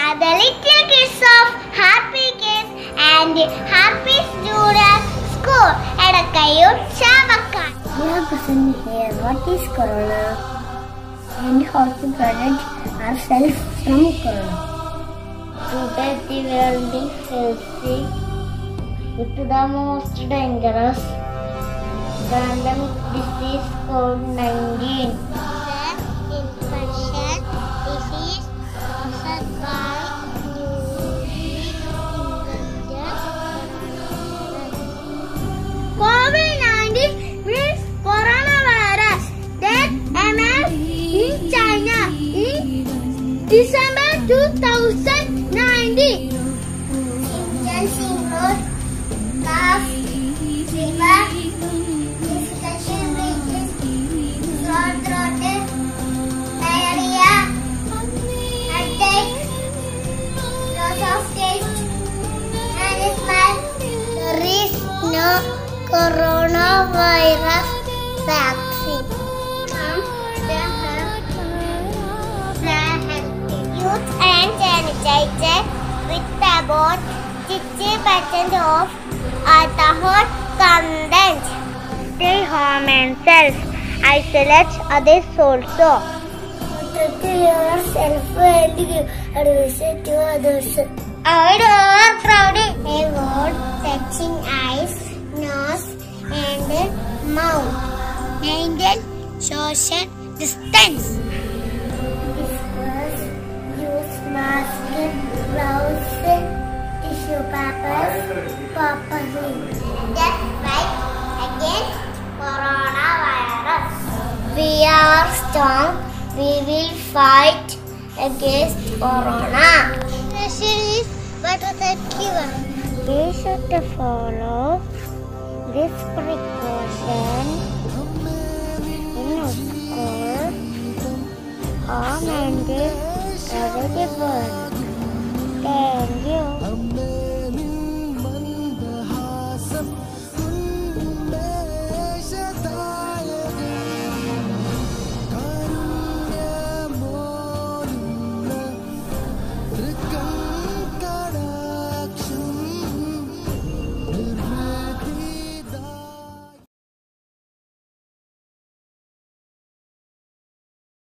are the little kids of Happy Kids and Happy Student School at Kayut Chavaka. We are present here what is Corona and how to protect ourselves from Corona. To get the world healthy with the most dangerous pandemic disease COVID-19. The infection disease caused by COVID-19 means coronavirus that emerged in China in December 2019. Symptoms include cough, fever, difficulty breathing, sore throat, diarrhea, headache, loss of taste and smell. There is no coronavirus vaccine. Use hand sanitizer with about 60% of alcohol content. Stay home and self-isolate others also. Protect yourself and give advice to others. Avoid overcrowding. Avoid touching eyes, nose and mouth. Maintain social distance. Use mask, gloves, tissue papers properly. Just fight against coronavirus. We are strong. We will fight against corona. Vaccination is better than cure. We should follow this precaution in school, home and everywhere. Thank you.